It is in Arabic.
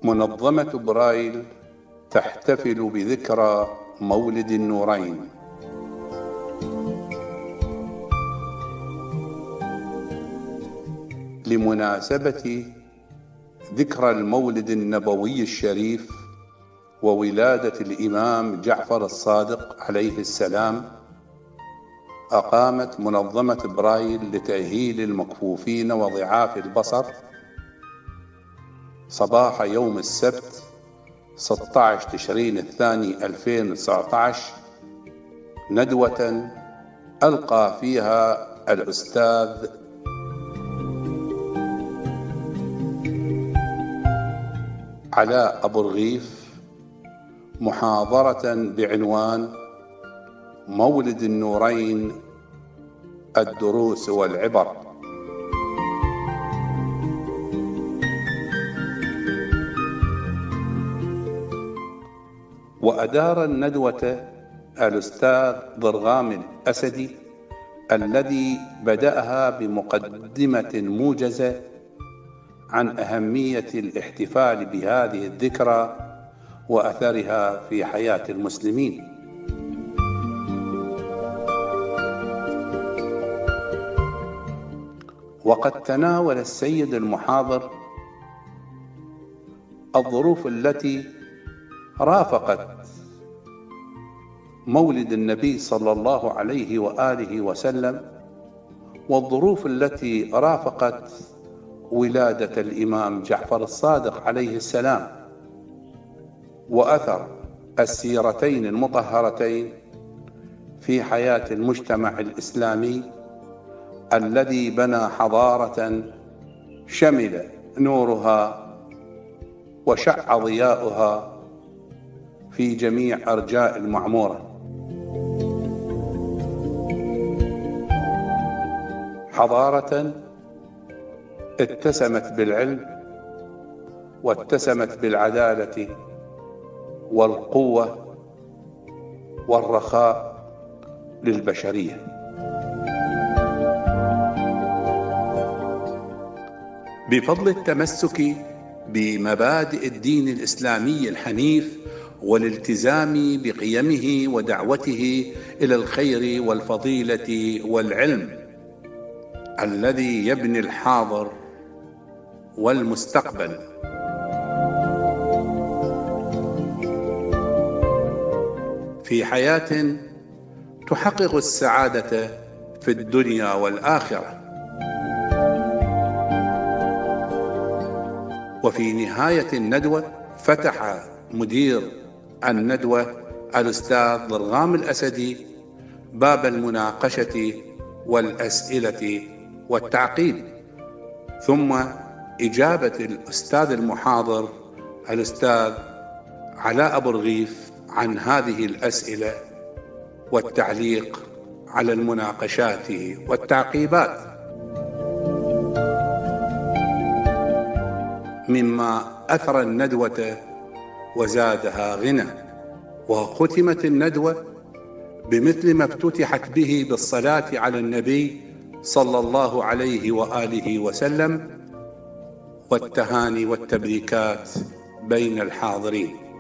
منظمة برايل تحتفل بذكرى مولد النورين. لمناسبة ذكرى المولد النبوي الشريف وولادة الإمام جعفر الصادق عليه السلام، أقامت منظمة برايل لتأهيل المكفوفين وضعاف البصر صباح يوم السبت 16 تشرين الثاني 2019 ندوة ألقى فيها الأستاذ علاء أبو رغيف محاضرة بعنوان مولد النورين الدروس والعبر. وأدار الندوة الأستاذ ضرغام الأسدي الذي بدأها بمقدمة موجزة عن أهمية الاحتفال بهذه الذكرى وأثرها في حياة المسلمين. وقد تناول السيد المحاضر الظروف التي رافقت مولد النبي صلى الله عليه وآله وسلم، والظروف التي رافقت ولادة الإمام جعفر الصادق عليه السلام، وأثر السيرتين المطهرتين في حياة المجتمع الإسلامي الذي بنى حضارة شمل نورها وشع ضياؤها في جميع أرجاء المعمورة، حضارة اتسمت بالعلم واتسمت بالعدالة والقوة والرخاء للبشرية. بفضل التمسك بمبادئ الدين الإسلامي الحنيف والالتزام بقيمه ودعوته إلى الخير والفضيلة والعلم الذي يبني الحاضر والمستقبل، في حياة تحقق السعادة في الدنيا والآخرة. وفي نهاية الندوة فتح مدير الندوة الأستاذ ضرغام الأسدي باب المناقشة والأسئلة والتعقيب، ثم إجابة الأستاذ المحاضر الأستاذ علاء أبو رغيف عن هذه الأسئلة والتعليق على المناقشات والتعقيبات، مما أثر الندوة وزادها غنى. وختمت الندوة بمثل ما افتتحت به بالصلاة على النبي صلى الله عليه وآله وسلم والتهاني والتبريكات بين الحاضرين.